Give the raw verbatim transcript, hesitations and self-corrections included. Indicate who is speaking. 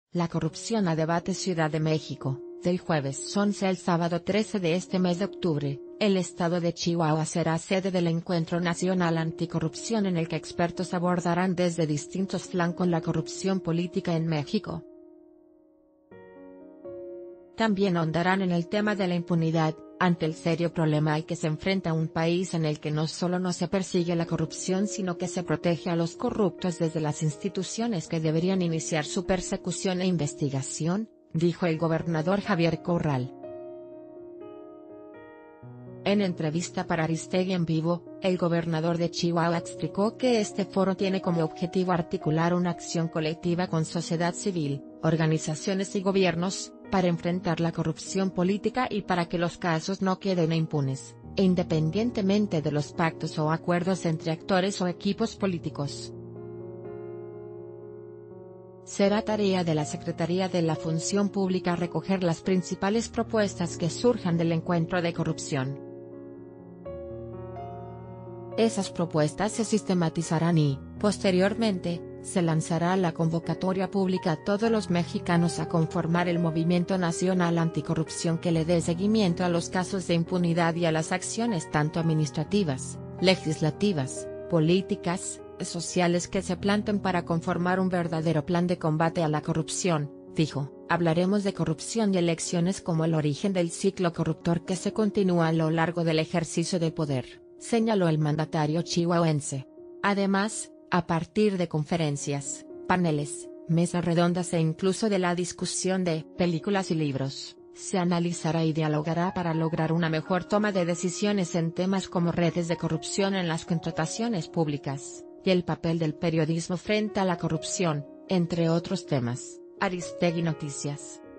Speaker 1: La corrupción a debate Ciudad de México, del jueves once al sábado trece de este mes de octubre, el estado de Chihuahua será sede del Encuentro Nacional Anticorrupción en el que expertos abordarán desde distintos flancos la corrupción política en México. También ahondarán en el tema de la impunidad, ante el serio problema al que se enfrenta un país en el que no solo no se persigue la corrupción sino que se protege a los corruptos desde las instituciones que deberían iniciar su persecución e investigación, dijo el gobernador Javier Corral. En entrevista para Aristegui en Vivo, el gobernador de Chihuahua explicó que este foro tiene como objetivo articular una acción colectiva con sociedad civil, organizaciones y gobiernos, para enfrentar la corrupción política y para que los casos no queden impunes, e independientemente de los pactos o acuerdos entre actores o equipos políticos. Será tarea de la Secretaría de la Función Pública recoger las principales propuestas que surjan del encuentro de corrupción. Esas propuestas se sistematizarán y, posteriormente, se lanzará la convocatoria pública a todos los mexicanos a conformar el Movimiento Nacional Anticorrupción que le dé seguimiento a los casos de impunidad y a las acciones tanto administrativas, legislativas, políticas, sociales que se planten para conformar un verdadero plan de combate a la corrupción, dijo. Hablaremos de corrupción y elecciones como el origen del ciclo corruptor que se continúa a lo largo del ejercicio de poder, señaló el mandatario chihuahuense. Además, a partir de conferencias, paneles, mesas redondas e incluso de la discusión de películas y libros, se analizará y dialogará para lograr una mejor toma de decisiones en temas como redes de corrupción en las contrataciones públicas, y el papel del periodismo frente a la corrupción, entre otros temas. Aristegui Noticias.